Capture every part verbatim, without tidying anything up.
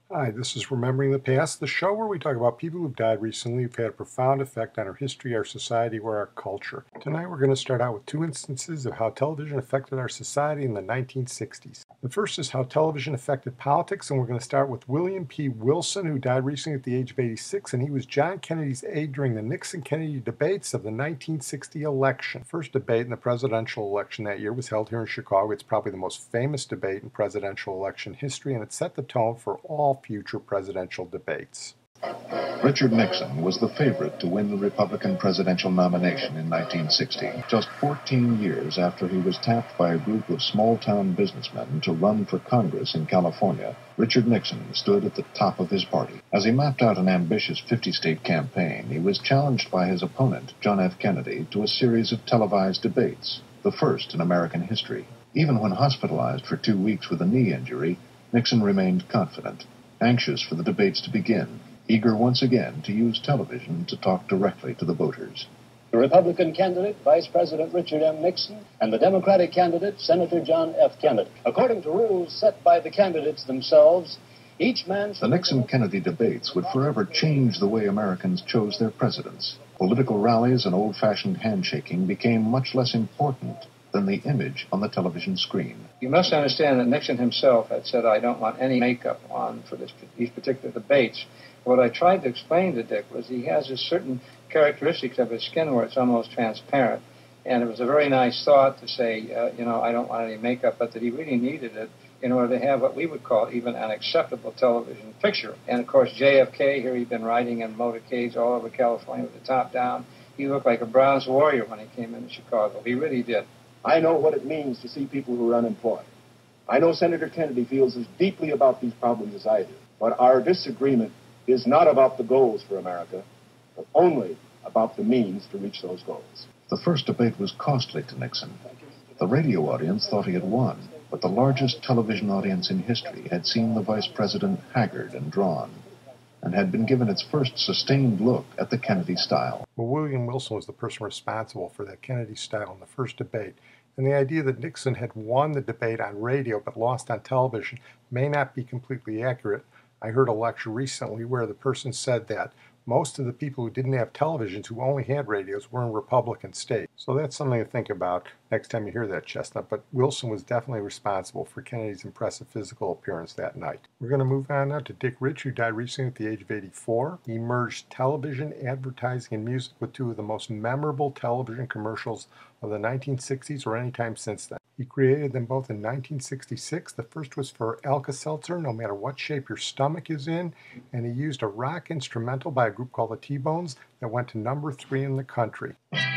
Hi, this is Remembering the Past, the show where we talk about people who've died recently who've had a profound effect on our history, our society, or our culture. Tonight we're going to start out with two instances of how television affected our society in the nineteen sixties. The first is how television affected politics, and we're going to start with William P. Wilson, who died recently at the age of eighty-six, and he was John Kennedy's aide during the Nixon-Kennedy debates of the nineteen sixty election. The first debate in the presidential election that year was held here in Chicago. It's probably the most famous debate in presidential election history, and it set the tone for all future presidential debates. Richard Nixon was the favorite to win the Republican presidential nomination in nineteen sixty, just fourteen years after he was tapped by a group of small-town businessmen to run for Congress in California. Richard Nixon stood at the top of his party. As he mapped out an ambitious fifty-state campaign, he was challenged by his opponent, John F. Kennedy, to a series of televised debates, the first in American history. Even when hospitalized for two weeks with a knee injury, Nixon remained confident, anxious for the debates to begin, eager once again to use television to talk directly to the voters. The Republican candidate, Vice President Richard M. Nixon, and the Democratic candidate, Senator John F. Kennedy. According to rules set by the candidates themselves, each man... The Nixon-Kennedy debates would forever change the way Americans chose their presidents. Political rallies and old-fashioned handshaking became much less important than the image on the television screen. You must understand that Nixon himself had said, I don't want any makeup on for this, these particular debates. What I tried to explain to Dick was he has a certain characteristics of his skin where it's almost transparent. And it was a very nice thought to say, uh, you know, I don't want any makeup, but that he really needed it in order to have what we would call even an acceptable television picture. And, of course, J F K, here he'd been riding in motorcades all over California with the top down. He looked like a bronze warrior when he came into Chicago. He really did. I know what it means to see people who are unemployed. I know Senator Kennedy feels as deeply about these problems as I do. But our disagreement is not about the goals for America, but only about the means to reach those goals. The first debate was costly to Nixon. The radio audience thought he had won, but the largest television audience in history had seen the vice president haggard and drawn, and had been given its first sustained look at the Kennedy style. Well, William Wilson was the person responsible for that Kennedy style in the first debate, and the idea that Nixon had won the debate on radio but lost on television may not be completely accurate. I heard a lecture recently where the person said that most of the people who didn't have televisions, who only had radios, were in Republican states. So that's something to think about next time you hear that, Chestnut. But Wilson was definitely responsible for Kennedy's impressive physical appearance that night. We're going to move on now to Dick Rich, who died recently at the age of eighty-four. He merged television, advertising, and music with two of the most memorable television commercials of the nineteen sixties or any time since then. He created them both in nineteen sixty-six. The first was for Alka-Seltzer, no matter what shape your stomach is in, and he used a rock instrumental by a group called the T-Bones that went to number three in the country.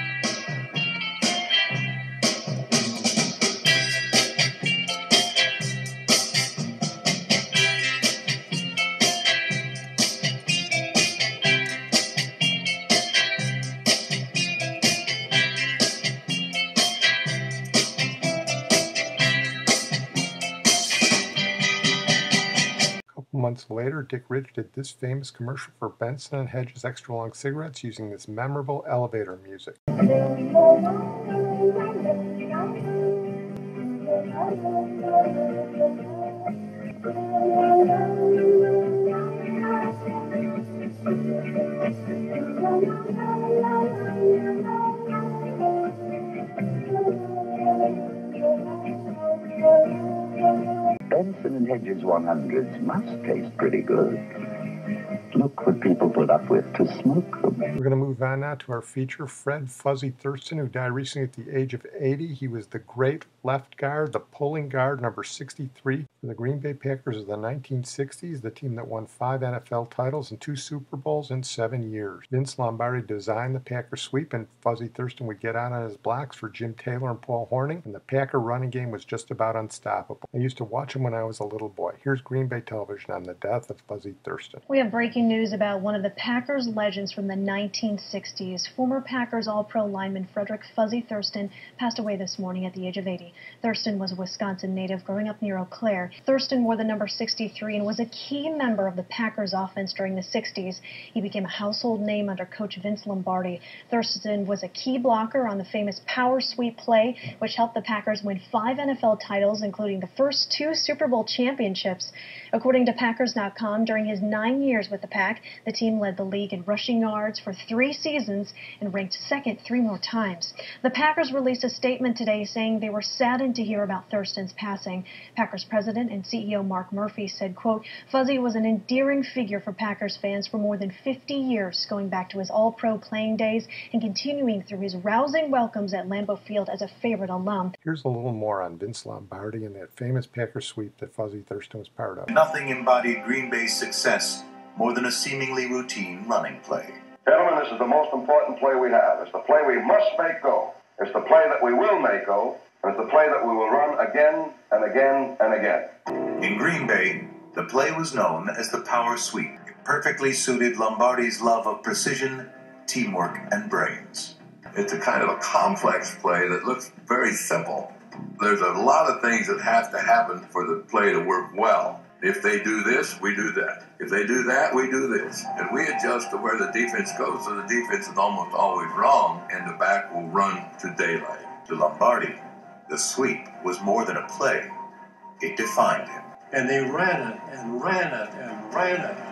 Months later, Dick Rich did this famous commercial for Benson and Hedges extra long cigarettes using this memorable elevator music. Benson and Hedges one hundreds must taste pretty good. Look what people put up with to smoke them. We're going to move on now to our feature, Fred Fuzzy Thurston, who died recently at the age of eighty. He was the great left guard, the pulling guard, number sixty-three for the Green Bay Packers of the nineteen sixties, the team that won five N F L titles and two Super Bowls in seven years. Vince Lombardi designed the Packer sweep, and Fuzzy Thurston would get out on his blocks for Jim Taylor and Paul Hornung, and the Packer running game was just about unstoppable. I used to watch him when I was a little boy. Here's Green Bay Television on the death of Fuzzy Thurston. We have breaking news about one of the Packers legends from the nineteen sixties. Former Packers All-Pro lineman Frederick Fuzzy Thurston passed away this morning at the age of eighty. Thurston was a Wisconsin native growing up near Eau Claire. Thurston wore the number sixty-three and was a key member of the Packers offense during the sixties. He became a household name under coach Vince Lombardi. Thurston was a key blocker on the famous power sweep play, which helped the Packers win five N F L titles, including the first two Super Bowl championships. According to Packers dot com, during his nine years with the Pack, the team led the league in rushing yards for three seasons and ranked second three more times. The Packers released a statement today saying they were saddened to hear about Thurston's passing. Packers president and C E O Mark Murphy said, quote, Fuzzy was an endearing figure for Packers fans for more than fifty years, going back to his all-pro playing days and continuing through his rousing welcomes at Lambeau Field as a favorite alum. Here's a little more on Vince Lombardi and that famous Packer sweep that Fuzzy Thurston was part of. Nothing embodied Green Bay's success more than a seemingly routine running play. Gentlemen, this is the most important play we have. It's the play we must make go. It's the play that we will make go. And it's the play that we will run again and again and again. In Green Bay, the play was known as the power sweep. It perfectly suited Lombardi's love of precision, teamwork, and brains. It's a kind of a complex play that looks very simple. There's a lot of things that have to happen for the play to work well. If they do this, we do that. If they do that, we do this. And we adjust to where the defense goes, so the defense is almost always wrong, and the back will run to daylight. To Lombardi, the sweep was more than a play. It defined him. And they ran it and ran it and ran it.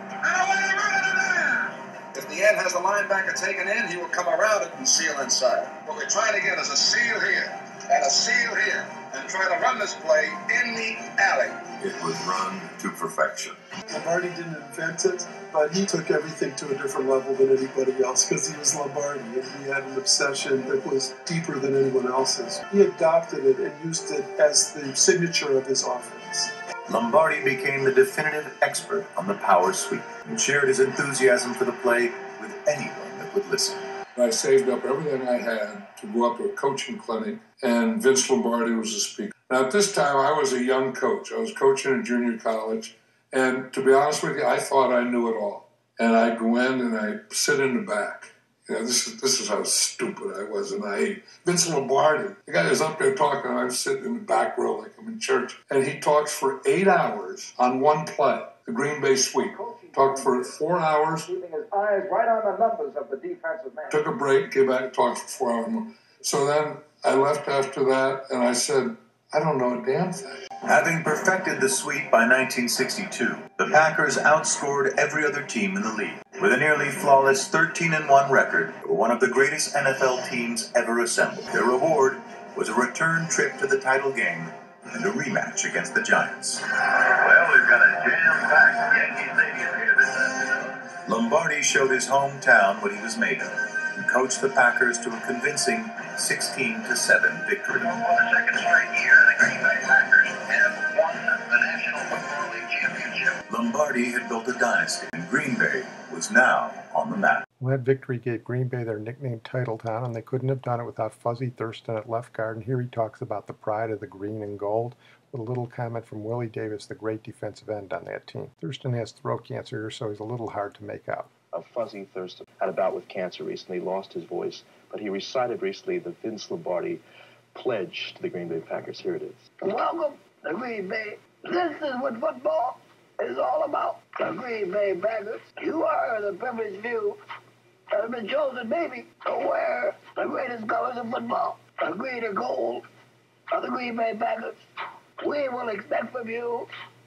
If the end has the linebacker taken in, he will come around it and seal inside. What we're trying to get is a seal here and a seal here and try to run this play in the alley. It was run to perfection. Lombardi didn't invent it, but he took everything to a different level than anybody else because he was Lombardi and he had an obsession that was deeper than anyone else's. He adopted it and used it as the signature of his offense. Lombardi became the definitive expert on the power sweep and shared his enthusiasm for the play with anyone that would listen. I saved up everything I had to go up to a coaching clinic, and Vince Lombardi was the speaker. Now, at this time, I was a young coach. I was coaching in junior college, and to be honest with you, I thought I knew it all. And I'd go in and I'd sit in the back. You know, this is this is how stupid I was, and I Vince Lombardi, the guy was up there talking, and I was sitting in the back row like I'm in church, and he talks for eight hours on one play, the Green Bay sweep. Talked for four hours. Keeping his eyes right on the numbers of the defensive man. Took a break, came back and talked for four hours more. So then I left after that, and I said, I don't know a damn thing. Having perfected the sweep by nineteen sixty-two, the Packers outscored every other team in the league. With a nearly flawless thirteen and one record, they were one of the greatest N F L teams ever assembled. Their reward was a return trip to the title game and a rematch against the Giants. Well, we've got a jam-packed Yankee Stadium here this afternoon. Lombardi showed his hometown what he was made of and coached the Packers to a convincing sixteen to seven victory. For the second straight year, the Green Bay Packers have won the National Football League championship. Lombardi had built a dynasty, and Green Bay was now on the map. Well, that victory gave Green Bay their nickname Titletown, and they couldn't have done it without Fuzzy Thurston at left guard. And here he talks about the pride of the green and gold, with a little comment from Willie Davis, the great defensive end on that team. Thurston has throat cancer here, so he's a little hard to make out. Uh, Fuzzy Thurston had a bout with cancer recently, lost his voice, but he recited recently the Vince Lombardi pledge to the Green Bay Packers. Here it is. Welcome to Green Bay. This is what football is all about. The Green Bay Packers. You are the privileged few that have been chosen, maybe, to wear the greatest colors of football, the green and gold of the Green Bay Packers. We will expect from you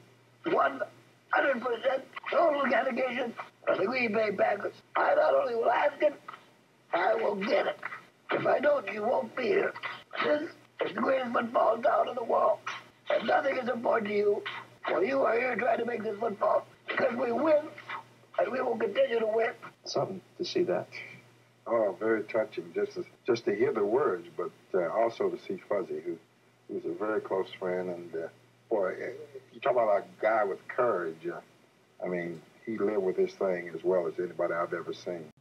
one hundred percent total dedication to the Green Bay Packers. I not only will ask it, I will get it. If I don't, you won't be here. This is the greatest football town in the world, and nothing is important to you. Well, you are here trying to make this football because we win, and we will continue to win. Something to see that. Oh, very touching, just to, just to hear the words, but uh, also to see Fuzzy, who who's a very close friend. And, uh, boy, you talk about a guy with courage. Uh, I mean, he lived with this thing as well as anybody I've ever seen.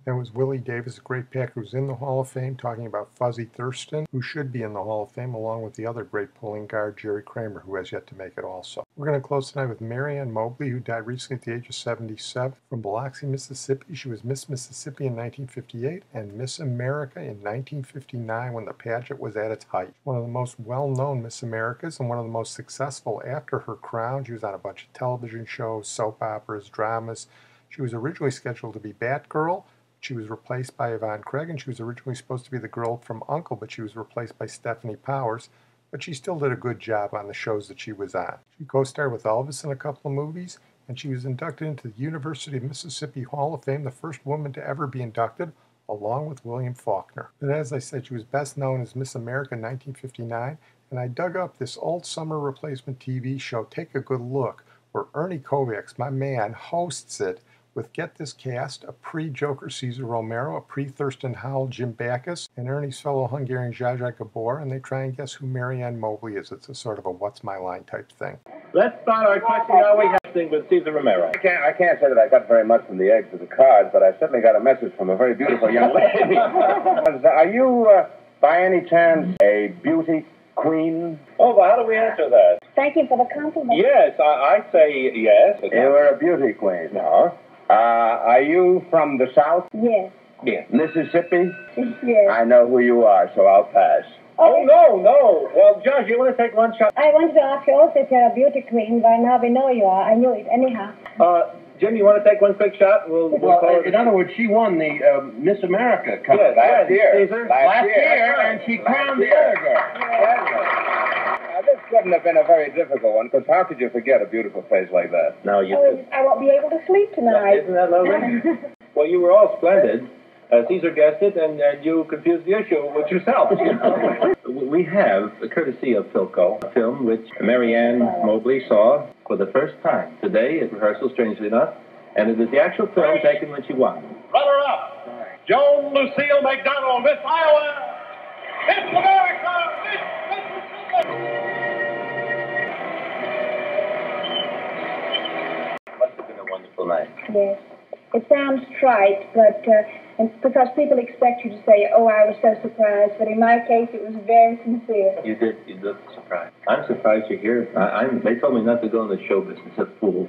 Then was Willie Davis, a great packer who's in the Hall of Fame, talking about Fuzzy Thurston, who should be in the Hall of Fame, along with the other great pulling guard, Jerry Kramer, who has yet to make it also. We're going to close tonight with Ann Mobley, who died recently at the age of seventy-seven. From Biloxi, Mississippi, she was Miss Mississippi in nineteen fifty-eight and Miss America in nineteen fifty-nine when the pageant was at its height. One of the most well-known Miss Americas and one of the most successful after her crown. She was on a bunch of television shows, soap operas, dramas. She was originally scheduled to be Batgirl. She was replaced by Yvonne Craig, and she was originally supposed to be the girl from Uncle, but she was replaced by Stephanie Powers. But she still did a good job on the shows that she was on. She co-starred with Elvis in a couple of movies, and she was inducted into the University of Mississippi Hall of Fame, the first woman to ever be inducted, along with William Faulkner. But as I said, she was best known as Miss America in nineteen fifty-nine, and I dug up this old summer replacement T V show, Take a Good Look, where Ernie Kovacs, my man, hosts it, with, get this cast, a pre-Joker Cesar Romero, a pre-Thurston Howell Jim Backus, and Ernie's fellow Hungarian Zsa Zsa Gabor, and they try and guess who Ann Mobley is. It's a sort of a what's my line type thing. Let's start our question now. We have to sing with Cesar Romero. I can't, I can't say that I got very much from the eggs of the cards, but I certainly got a message from a very beautiful young lady. Are you, uh, by any chance, a beauty queen? Oh, well, how do we answer that? Thank you for the compliment. Yes, I, I say yes. You were a beauty queen. No. Uh, are you from the South? Yes. Yes. Mississippi? Yes. I know who you are, so I'll pass. Oh, no, no. Well, Josh, you want to take one shot? I wanted to ask you also if you're a beauty queen. By now we know you are. I knew it anyhow. Uh, Jim, you want to take one quick shot? We'll, we'll well, call in it. other words, she won the uh, Miss America Cup Yes, last yes, year. Caesar. Last, Last year, year, and she crowned the other girl. Now, this couldn't have been a very difficult one, because how could you forget a beautiful face like that? No, you Oh, I won't be able to sleep tonight. Isn't that lovely? Well, you were all splendid. Uh, Caesar guessed it, and, and you confused the issue with yourself. You know? We have, courtesy of Philco, a film which Ann Mobley saw for the first time today at rehearsal, strangely enough, and it is the actual film taken when she won. Runner-up, Joan Lucille McDonald, Miss Iowa, Miss America, Miss Mississippi. Must have been a wonderful night. Yes. It sounds trite, but uh, and because people expect you to say, oh, I was so surprised. But in my case, it was very sincere. You did. You looked surprised. I'm surprised you're here. I, I'm, they told me not to go in the show business of fools.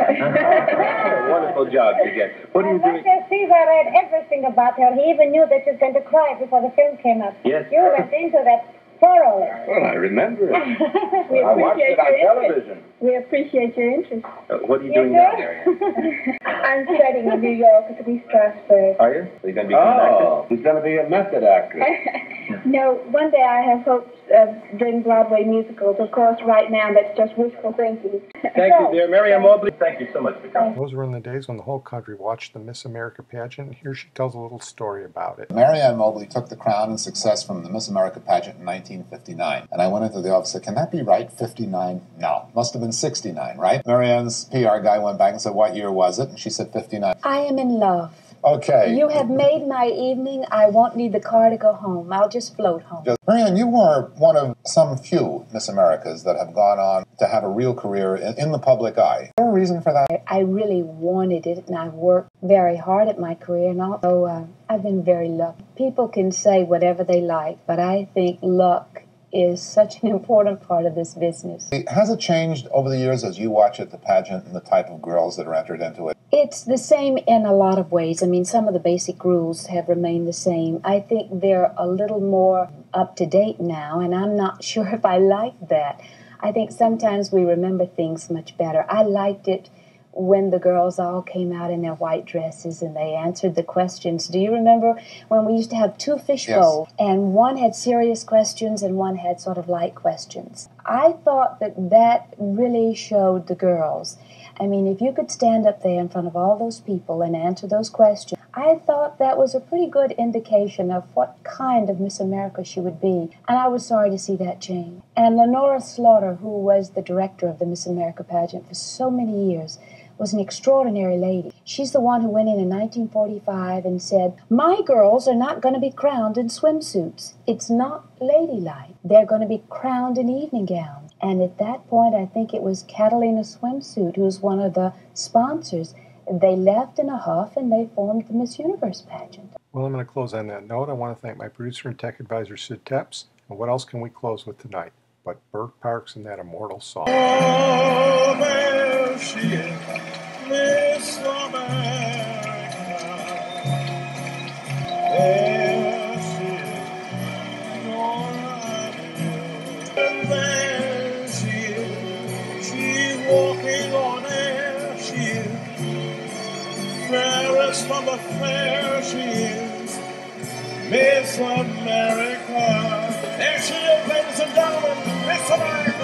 A wonderful job you get. What are you doing? Mister Caesar read everything about her. He even knew that she was going to cry before the film came up. Yes. You went into that thoroughly. Well, I remember it. We I watched appreciate it on your television. interest. We appreciate your interest. Uh, what are you Yes, doing now, sir? Marianne? I'm studying in New York to be Strasbourg. Are you? Are you going to be an Oh, she's going to be a method actress. No, one day I have hopes of doing Broadway musicals. Of course, right now that's just wishful thinking. Thank you, dear. Ann Mobley, thank you so much for coming. Those were in the days when the whole country watched the Miss America pageant, and here she tells a little story about it. Ann Mobley took the crown and success from the Miss America pageant in nineteen fifty-nine. And I went into the office and said, can that be right, fifty-nine? No, must have been sixty-nine, right? Marianne's P R guy went back and said, what year was it? And she said fifty-nine. I am in love. Okay. You have made my evening. I won't need the car to go home. I'll just float home. Marianne, you are one of some few Miss Americas that have gone on to have a real career in, in the public eye. Is there a reason for that? I really wanted it, and I've worked very hard at my career, and also uh, I've been very lucky. People can say whatever they like, but I think luck is such an important part of this business. Has it changed over the years as you watch it, the pageant, and the type of girls that are entered into it? It's the same in a lot of ways. I mean, some of the basic rules have remained the same. I think they're a little more up to date now, and I'm not sure if I like that. I think sometimes we remember things much better. I liked it when the girls all came out in their white dresses and they answered the questions. Do you remember when we used to have two fishbowls, yes, and one had serious questions and one had sort of light questions? I thought that that really showed the girls. I mean, if you could stand up there in front of all those people and answer those questions, I thought that was a pretty good indication of what kind of Miss America she would be. And I was sorry to see that change. And Lenora Slaughter, who was the director of the Miss America pageant for so many years, was an extraordinary lady. She's the one who went in in nineteen forty-five and said, my girls are not going to be crowned in swimsuits. It's not ladylike. They're going to be crowned in evening gowns. And at that point, I think it was Catalina Swimsuit, who's one of the sponsors, they left in a huff and they formed the Miss Universe pageant. Well, I'm going to close on that note. I want to thank my producer and tech advisor, Sid Tepps. And what else can we close with tonight but Burt Parks and that immortal song? Oh, there she is, Miss America. There she is, Nora Hill. And there she is, she's walking on air. She is fairest from the fair. She is Miss America. There she is, ladies and gentlemen, Miss America.